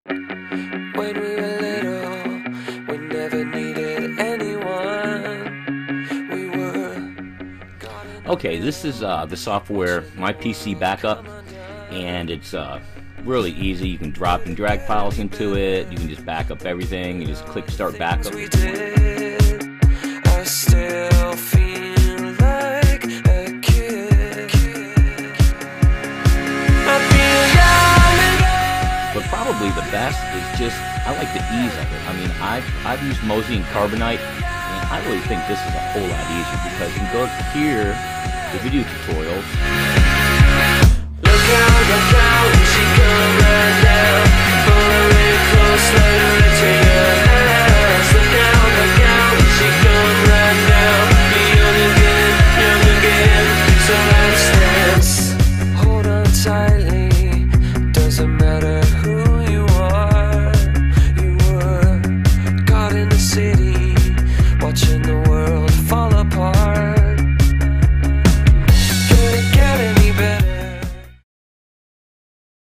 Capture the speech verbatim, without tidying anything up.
When we were little, we never needed anyone. We were. Okay, this is uh, the software My P C Backup, and it's uh, really easy. You can drop and drag files into it. You can just back up everything. You just click Start Backup. We did. I still feel like a kid. I feel young again. But probably the best is just, I like the ease of it. I mean, I've, I've used Mosey and Carbonite, and I really think this is a whole lot easier because you can go here, the video tutorials. Look out, look out, she come right now.